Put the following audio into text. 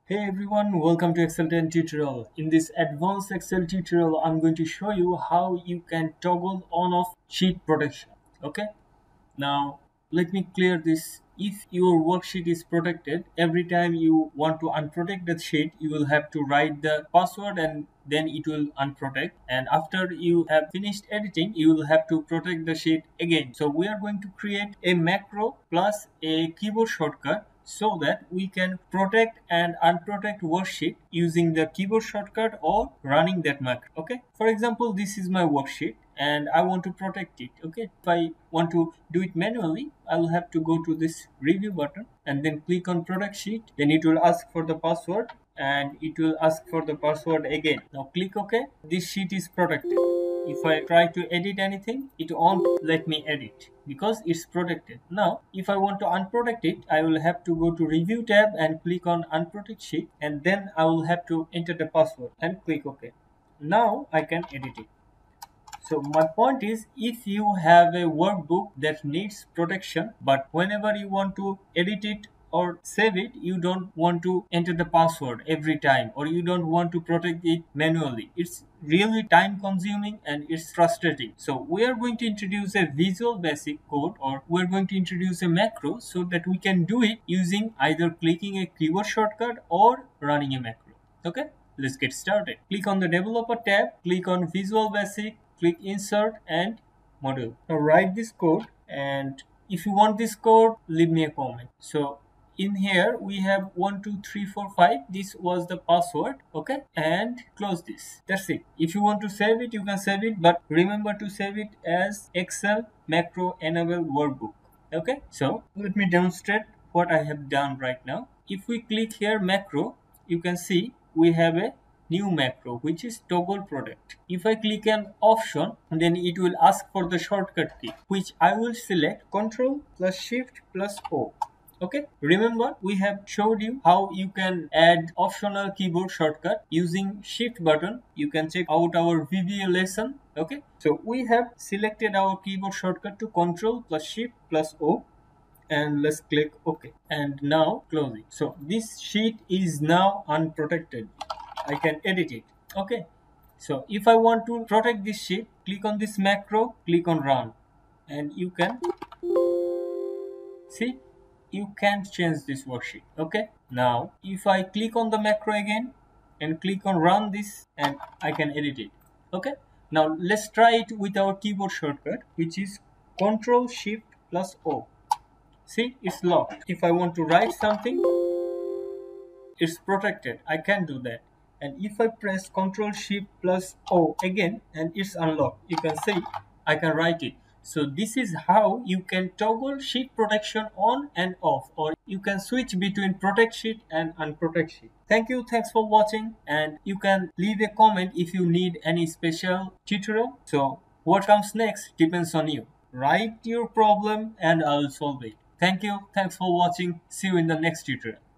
Hey everyone, welcome to Excel 10 tutorial. In this advanced Excel tutorial, I'm going to show you how you can toggle on off sheet protection. Okay, now let me clear this. If your worksheet is protected, every time you want to unprotect the sheet, you will have to write the password and then it will unprotect. And after you have finished editing, you will have to protect the sheet again. So we are going to create a macro plus a keyboard shortcut so that we can protect and unprotect worksheet using the keyboard shortcut or running that macro. Okay, for example, this is my worksheet and I want to protect it. Okay, if I want to do it manually, I will have to go to this review button and then click on product sheet. Then it will ask for the password and it will ask for the password again. Now click OK. This sheet is protected. If I try to edit anything, it won't let me edit because it's protected. Now, if I want to unprotect it, I will have to go to review tab and click on unprotect sheet, and then I will have to enter the password and click OK. Now I can edit it. So my point is, if you have a workbook that needs protection, but whenever you want to edit it or save it, you don't want to enter the password every time, or you don't want to protect it manually. It's really time consuming and it's frustrating. So we are going to introduce a Visual Basic code, or we're going to introduce a macro so that we can do it using either clicking a keyboard shortcut or running a macro. Okay, let's get started. Click on the Developer tab, click on Visual Basic, click Insert and Module. Now write this code, and if you want this code, leave me a comment. So in here we have 1 2 3 4 5. This was the password. Okay, and close this. That's it. If you want to save it, you can save it, but remember to save it as Excel macro enable workbook. Okay, so let me demonstrate what I have done right now. If we click here macro, you can see we have a new macro which is toggle protect. If I click an option, then it will ask for the shortcut key, which I will select Ctrl plus Shift plus O. Okay, remember we have showed you how you can add optional keyboard shortcut using Shift button. You can check out our VBA lesson. Okay, so we have selected our keyboard shortcut to Ctrl plus Shift plus O, and let's click OK, and now close it. So this sheet is now unprotected. I can edit it. Okay, so if I want to protect this sheet, click on this macro, click on run, and you can see you can't change this worksheet. Okay, now if I click on the macro again and click on run this, and I can edit it. Okay, now let's try it with our keyboard shortcut, which is Ctrl Shift plus O. See, it's locked. If I want to write something, it's protected. I can't do that. And if I press Ctrl Shift plus O again, and it's unlocked, you can see I can write it. So this is how you can toggle sheet protection on and off, or you can switch between protect sheet and unprotect sheet. Thank you. Thanks for watching, and you can leave a comment if you need any special tutorial. So what comes next depends on you. Write your problem and I'll solve it. Thank you. Thanks for watching. See you in the next tutorial.